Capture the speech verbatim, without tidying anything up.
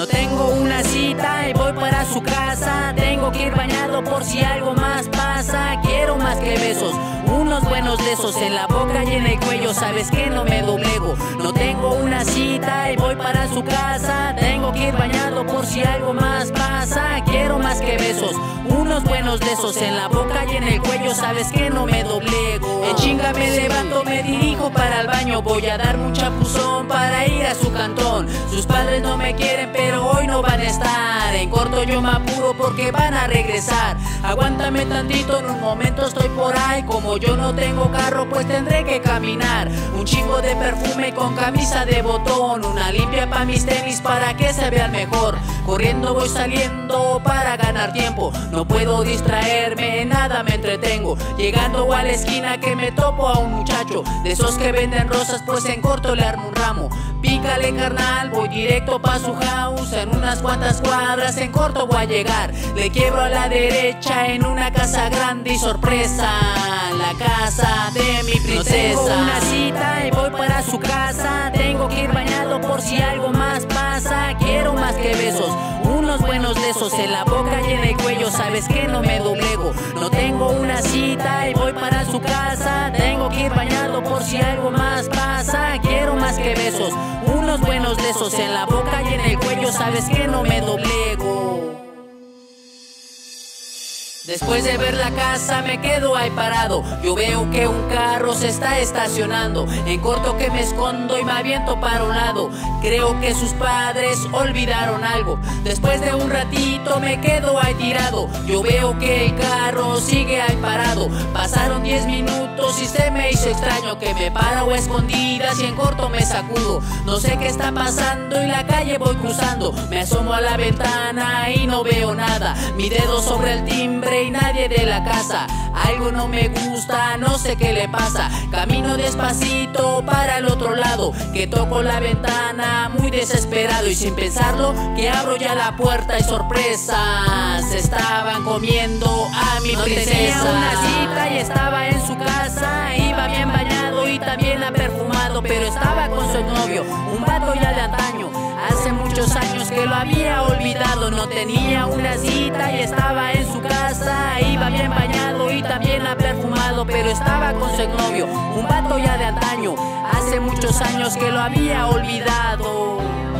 No tengo una cita y voy para su casa. Tengo que ir bañado por si algo más pasa. Quiero más que besos, unos buenos de esos en la boca y en el cuello. Sabes que no me doblego. No tengo una cita y voy para su casa. Tengo que ir bañado por si algo más pasa. Quiero más que besos, unos buenos de esos en la boca y en el cuello. Sabes que no me doblego. En chinga me levanto, me dirijo para el baño. Voy a dar un chapuzón para ir a su cantón. Sus padres no me quieren, pero hoy no van a estar. En corto yo me apuro porque van a regresar. Aguántame tantito, en un momento estoy por ahí. Como yo no tengo carro, pues tendré que caminar. Un chingo de perfume con camisa de botón. Una limpia pa' mis tenis para que se vean mejor. Corriendo voy saliendo para ganar tiempo. No puedo distraerme, nada me entretengo. Llegando a la esquina que me topo a un muchacho de esos que venden rosas, pues en corto le armo un ramo. Pícale carnal, voy directo pa' su house. En unas cuantas cuadras en corto voy a llegar. Le quiebro a la derecha en una casa grande y sorpresa, la casa de mi princesa. No tengo una cita y voy para su casa. Tengo que ir bañado por si algo más pasa. Quiero más que besos, unos buenos de esos en la boca y en el cuello. Sabes que no me doblego. No tengo una cita y voy para su casa. Tengo que ir bañado por si algo más pasa. Quiero más que besos, unos buenos de esos en la boca y en el cuello. Sabes que no me doblego. Después de ver la casa me quedo ahí parado. Yo veo que un carro se está estacionando. En corto que me escondo y me aviento para un lado. Creo que sus padres olvidaron algo. Después de un ratito me quedo ahí tirado. Yo veo que el carro sigue ahí parado. Pasaron diez minutos y se me hizo extraño que me paro a escondidas y en corto me sacudo. No sé qué está pasando y la calle voy cruzando. Me asomo a la ventana y no veo nada. Mi dedo sobre el timbre y nadie de la casa. Algo no me gusta, no sé qué le pasa. Camino despacito para el otro lado, que toco la ventana muy desesperado. Y sin pensarlo, que abro ya la puerta y sorpresa, se estaban comiendo a mi no princesa. Tenía una cita y estaba en su casa. Iba bien bañado y también perfumado, pero estaba con su novio, un vato ya de antaño. Hace muchos años que lo había olvidado. No tenía una cita y estaba en su casa. Iba bien bañado y también perfumado, pero estaba con su novio, un vato ya de antaño. Hace muchos años que lo había olvidado.